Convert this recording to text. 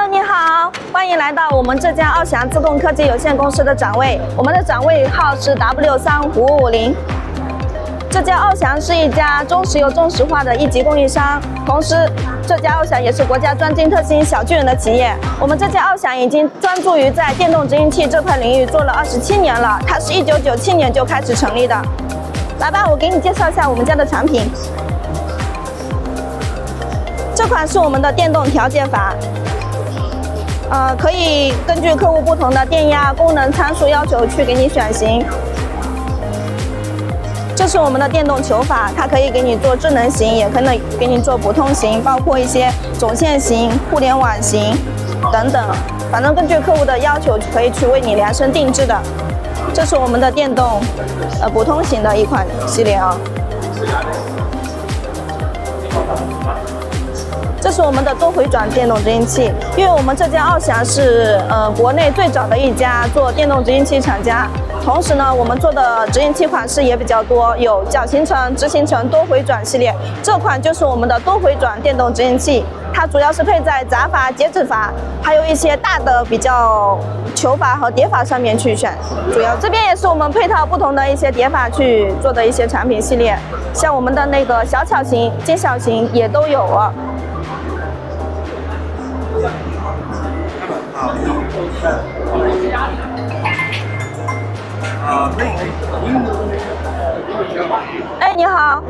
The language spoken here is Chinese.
你好，欢迎来到我们浙江奥翔自动科技有限公司的展位，我们的展位号是 W3550。浙江奥翔是一家中石油中石化的一级供应商，同时浙江奥翔也是国家专精特新小巨人的企业。我们浙江奥翔已经专注于在电动直营器这块领域做了27年了，它是1997年就开始成立的。来吧，我给你介绍一下我们家的产品。这款是我们的电动调节阀。可以根据客户不同的电压、功能参数要求去给你选型。这是我们的电动球阀，它可以给你做智能型，也可以给你做普通型，包括一些总线型、互联网型等等，反正根据客户的要求可以去为你量身定制的。这是我们的电动普通型的一款系列啊。这是我们的多回转电动直营器，因为我们浙江奥翔是国内最早的一家做电动直营器厂家，同时呢，我们做的直营器款式也比较多，有角行程、直行程、多回转系列。这款就是我们的多回转电动直营器，它主要是配在闸阀、节止阀，还有一些大的比较球阀和碟阀上面去选。主要这边也是我们配套不同的一些碟阀去做的一些产品系列，像我们的那个小巧型、精小型也都有啊。哎，你好。